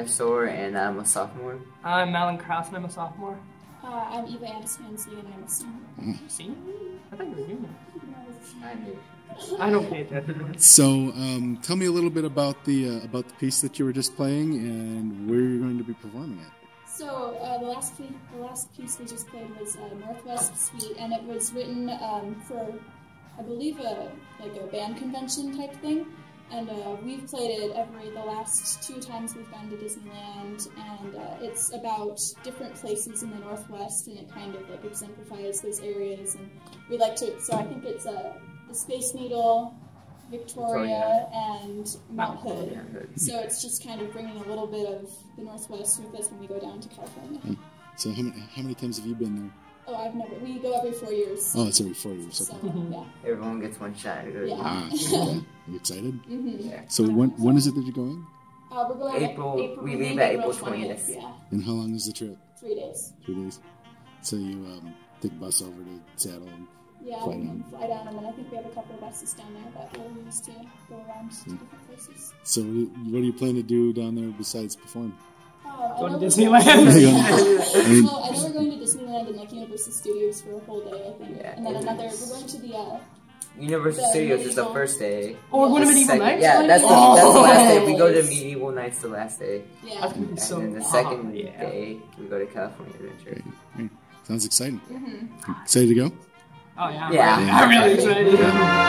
I'm Sor, and I'm a sophomore. I'm Malin Krause, and I'm a sophomore. I'm Eva Anderson, and I'm a senior. Senior? I thought you were junior. I do. I don't pay attention. So, tell me a little bit about the piece that you were just playing and where you're going to be performing it. So the last piece we just played was Northwest Suite, and it was written for, I believe, a band convention type thing. And we've played it the last 2 times we've gone to Disneyland, and it's about different places in the Northwest, and it kind of like exemplifies those areas. And we like to, so I think it's the Space Needle, Victoria, and Mount Hood. So it's just kind of bringing a little bit of the Northwest with us when we go down to California. So how many times have you been there? Oh, we go every 4 years. Oh, it's every 4 years, okay. So, yeah. Everyone gets one shot. Yeah. Are you excited? Mm-hmm. Yeah. So when is it that you're going? We're going April. We leave at April 20th. Yeah. And how long is the trip? 3 days. 3 days. So you take a bus over to Seattle and fly down. Fly down, and then I think we have a couple of buses down there that we'll use to go around to different places. So what do you plan to do down there besides perform? Go to Disneyland. Well, I know we're going to Disneyland and Universal Studios for a whole day, I think. Yeah, and then we're going to the Universal Studios is the first day. Oh, we're going to Medieval Nights? Yeah, that's the last day. We go to Medieval Nights the last day. Yeah. That's going to be so And then the second day, we go to California Adventure. Sounds exciting. Excited to go? Oh, yeah. Yeah. I'm really excited.